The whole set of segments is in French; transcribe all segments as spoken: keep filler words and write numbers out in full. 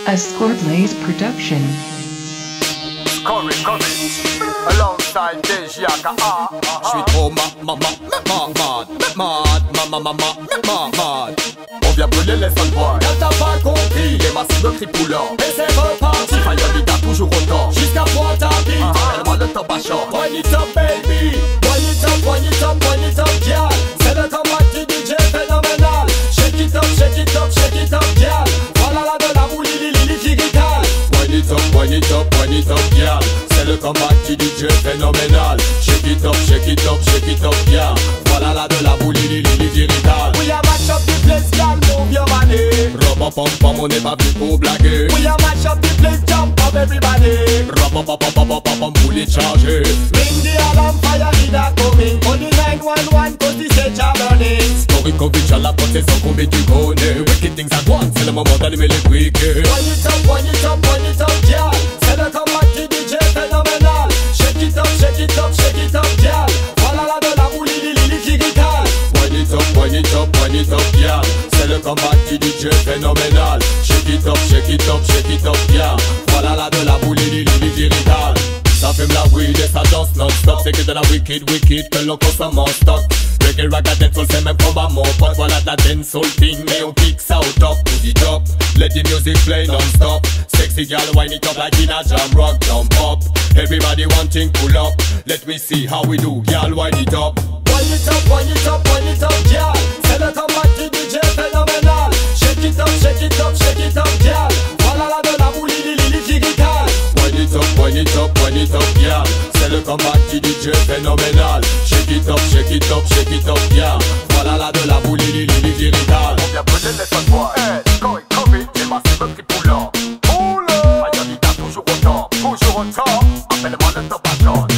A Scoreblaze production. Curry, curry, alongside Dejiaka. J'suis trop ma ma ma ma mad, mad, ma ma ma ma ma mad. On vient brûler les fanboys. Quand t'as pas compris, les massifs de tripoulant. Et c'est reparti, Fayolita toujours autant. Jusqu'à point ta vie, Appelle-moi le top à chaud. Wind it up baby, wind it up, wind it up, wind it up, girl. C'est le combat du D J phénoménal. Shake it up, shake it up, shake it up, girl. Voilà la de la boule, li li li qui ricale. Wind it up, wind it up, wind it up, girl. C'est le combat du D J phénoménal. Shake it up, shake it up, shake it up, girl. Voilà la de la boule, li li li qui ricale. We a match up the place, girl, move your body. Rub pom pom, on n'est pas venu pour blaguer. We a match up the place, jump up everybody. Rub pom pom pom pom pom, boule chargé. Ring the alarm, fire leader coming. On the nine one one, cause the stage are burning. Story convict à la porte, sans combien tu connais. Wicked things at once, c'est le moment d'allumer les briquets. Wind it up, wind it up, wind it up, girl. C'est le combat du D J phénoménal. Shake it up, shake it up, shake it up, girl. Voilà la de la boule, li li li qui ricale. Wind it up, wind it up, wind it up, girl. C'est le combat du D J phénoménal. Shake it up, shake it up, shake it up, girl. Voilà la de la boule, li li li qui ricale. Ça fume la weed et ça danse non-stop. C'est que de la wicked, wicked, que l'on consomme en stock. Reggae, ragga, dancehall, c'est même combat mon pote. Voilà de la dancehall thing, mais on kick ça au top. To the top, let the music play non-stop. Sexy girl, wind it up like in a jam rock, jump up. Everybody wanting pull up. Let me see how we do, girl, wind it up. Wind it up, wind it up, wind it up, girl. C'est le combat du D J phénoménal. Shake it up, shake it up, shake it up, girl. Voilà la de la boule, li li li qui ricale. Wind it up, wind it up, wind it up, girl. C'est le combat du D J phénoménal. Shake it up, shake it up, shake it up, girl. Voilà la de la boule, li li li qui ricale. On vient brûler les fanboys. Hey, Corey, Corey, les massifs de tripoulant. Oula, Fayolita toujours autant, toujours autant. Appelle-moi le top à chaud.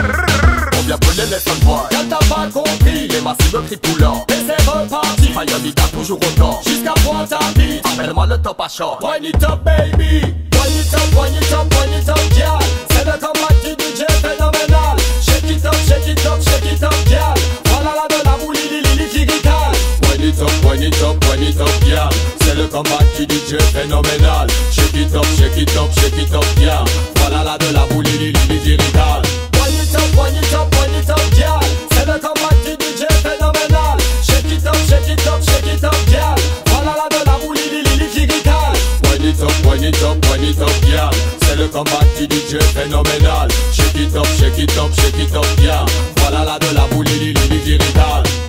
On vient brûler les fanboys. Quand t'as pas compris, les massifs de tripoulant. Et c'est reparti, Fayolita toujours autant. jusqu'à point ta vie. Appelle-moi le top à chaud. Wind it up, baby. Wind it up, wind it up, wind it up, girl. C'est le combat du D J phénoménal. Shake it up, shake it up, shake it up, girl. Voilà la de la boule, li li li qui ricale. Wind it up, wind it up, wind it up, girl. C'est le combat du D J phénoménal. Shake it up, shake it up, shake it up, girl. Voilà la de la boule, li li li qui ricale. Wind it up, wind it up, wind it up, girl. C'est le combat du D J phénoménal. Shake it up, shake it up, shake it up, girl. Voilà la de la boule, li li li qui ricale. Wind it up, wind it up, wind it up, girl. C'est le combat du D J phénoménal. Shake it up, shake it up, shake it up, girl. Voilà la de la boule, li li li qui ricale.